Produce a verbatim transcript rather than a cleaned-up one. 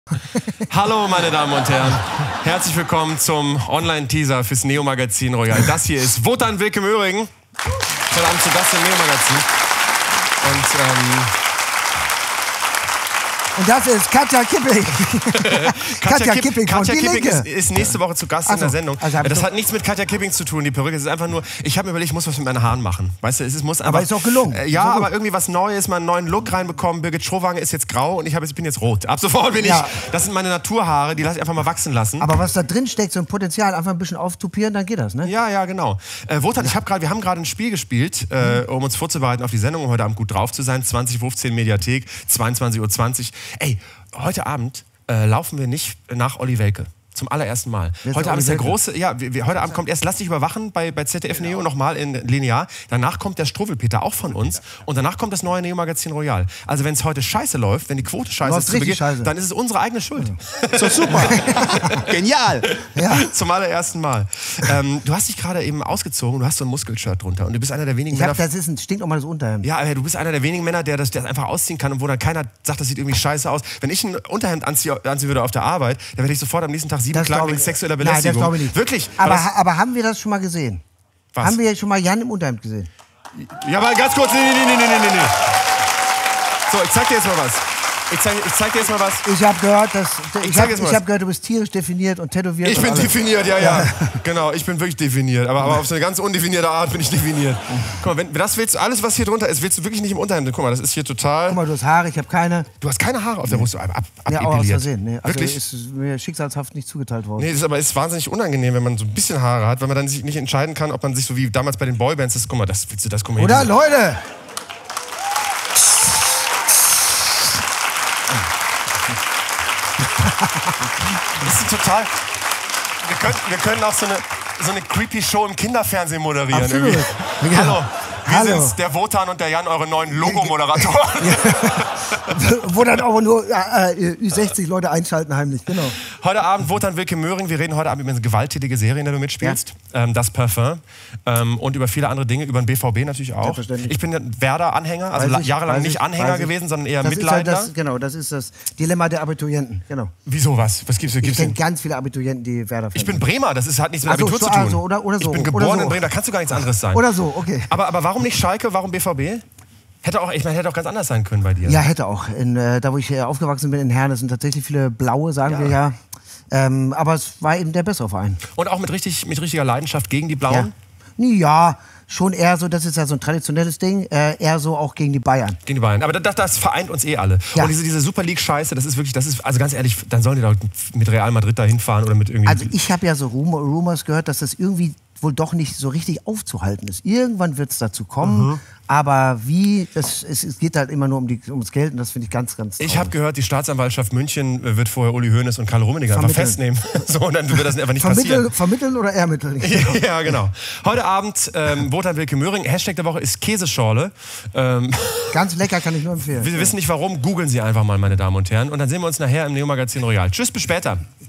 Hallo meine Damen und Herren, herzlich willkommen zum Online-Teaser fürs Neo-Magazin Royal. Das hier ist Wotan Wilke Möhring, heute Abend zu Gast im Neo-Magazin. Und, ähm, Und das ist Katja Kipping. Katja Kipping, Katja Kipping ist, ist nächste Woche zu Gast so, in der Sendung. Also das hat nichts mit Katja Kipping zu tun, die Perücke. Es ist einfach nur, ich habe mir überlegt, ich muss was mit meinen Haaren machen. Weißt du, es ist, muss einfach, aber ist auch gelungen. Äh, ja, aber irgendwie was Neues, mal einen neuen Look reinbekommen. Birgit Schrowange ist jetzt grau und ich, hab, ich bin jetzt rot. Ab sofort bin ja. ich, das sind meine Naturhaare, die lasse ich einfach mal wachsen lassen. Aber was da drin steckt, so ein Potenzial, einfach ein bisschen auftupieren, dann geht das, ne? Ja, ja, genau. Äh, Wotan, ich hab grad, wir haben gerade ein Spiel gespielt, äh, um uns vorzubereiten auf die Sendung, um heute Abend gut drauf zu sein. zwanzig fünfzehn Mediathek, zweiundzwanzig Uhr zwanzig. Ey, heute Abend äh, laufen wir nicht nach Olli Welke. Zum allerersten Mal. Heute Abend ist der große, ja, wir, wir, heute Abend kommt erst Lass dich überwachen bei, bei Z D F genau. Neo nochmal in Linear. Danach kommt der Struwwelpeter auch von uns. Und danach kommt das neue Neo-Magazin Royal. Also wenn es heute scheiße läuft, wenn die Quote scheiße ist, zu Beginn, scheiße. dann ist es unsere eigene Schuld. Ja. So super. Genial. Ja. Zum allerersten Mal. Ähm, du hast dich gerade eben ausgezogen, du hast so ein Muskelshirt drunter. Und du bist einer der wenigen ich Männer... Hab, das ist ein stinknormales Unterhemd. Ja, aber du bist einer der wenigen Männer, der das, der das einfach ausziehen kann und wo dann keiner sagt, das sieht irgendwie scheiße aus. Wenn ich ein Unterhemd anziehen anziehen würde auf der Arbeit, dann werde ich sofort am nächsten Tag sieben Klagen wegen sexueller Belästigung. Nein, das glaube ich nicht. Wirklich? Aber, aber haben wir das schon mal gesehen? Was? Haben wir schon mal Jan im Unterhemd gesehen? Ja, aber ganz kurz, nee, nee, nee, nee, nee, nee. So, ich zeig dir jetzt mal was. Ich zeig, ich zeig dir jetzt mal was. Ich habe gehört, dass, ich ich hab, ich hab gehört, du bist tierisch definiert und tätowiert. Ich und bin alles. definiert, ja, ja. Genau, ich bin wirklich definiert. Aber, aber auf so eine ganz undefinierte Art bin ich definiert. Guck mal, wenn das willst, alles was hier drunter ist, willst du wirklich nicht im Unterhemd. Guck mal, das ist hier total... Guck mal, du hast Haare, ich habe keine. Du hast keine Haare auf der Brust, ab, ab, ja, auch aus Versehen. Nee, also wirklich? Ist mir schicksalshaft nicht zugeteilt worden. Nee, das ist aber ist wahnsinnig unangenehm, wenn man so ein bisschen Haare hat, weil man dann sich nicht entscheiden kann, ob man sich so wie damals bei den Boybands ist. Guck mal, das willst du, das guck mal. Oder, hier, Leute? Das ist total... Wir können, wir können auch so eine, so eine creepy Show im Kinderfernsehen moderieren. Absolut. Ja. Hallo, wir Hallo. sind's, der Wotan und der Jan, eure neuen Logo-Moderatoren. Ja. Wo dann aber nur äh, Ü sechzig Leute einschalten heimlich, genau. Heute Abend Wotan Wilke Möhring. Wir reden heute Abend über eine gewalttätige Serie, in der du mitspielst. Ja. Ähm, das Parfum. Ähm, und über viele andere Dinge. Über den B V B natürlich auch. Ich bin ein Werder-Anhänger. Also ich, jahrelang nicht ich, Anhänger gewesen, sondern eher das Mitleidender. Ist halt das, genau, das ist das Dilemma der Abiturienten. Genau. Wieso was? Was gibt's, gibt's ich kenne ganz viele Abiturienten, die Werder-Fans sind. Ich bin Bremer. Das ist, hat nichts mit also, Abitur so, zu tun. Also, oder, oder so. Ich bin geboren oder so. in Bremen. Da kannst du gar nichts anderes sein. Oder so, okay. Aber, aber warum nicht Schalke? Warum B V B? Hätte auch, ich meine, hätte auch ganz anders sein können bei dir. Ja, hätte auch. In, äh, da, wo ich äh, aufgewachsen bin, in Herne, sind tatsächlich viele Blaue, sagen ja. wir ja. Ähm, aber es war eben der bessere Verein. Und auch mit, richtig, mit richtiger Leidenschaft gegen die Blauen? Ja. ja, schon eher so, das ist ja so ein traditionelles Ding, äh, eher so auch gegen die Bayern. Gegen die Bayern. Aber das, das vereint uns eh alle. Ja. Und diese, diese Super League-Scheiße, das ist wirklich, das ist, also ganz ehrlich, dann sollen die doch mit Real Madrid dahin fahren oder mit irgendwie... Also ich habe ja so Rumor, Rumors gehört, dass das irgendwie wohl doch nicht so richtig aufzuhalten ist. Irgendwann wird es dazu kommen, mhm. aber wie, das, es, es geht halt immer nur um die, ums Geld und das finde ich ganz, ganz toll. Ich habe gehört, die Staatsanwaltschaft München wird vorher Uli Hoeneß und Karl Rummenigge einfach festnehmen. So, und dann wird das einfach nicht Vermittel, passieren. Vermitteln oder ermitteln? Ja, genau. Heute Abend, ähm, Wotan Wilke Möhring, Hashtag der Woche ist Käseschorle. Ähm, ganz lecker, kann ich nur empfehlen. Wir wissen nicht warum, googeln Sie einfach mal, meine Damen und Herren. Und dann sehen wir uns nachher im Neo-Magazin Royal. Tschüss, bis später.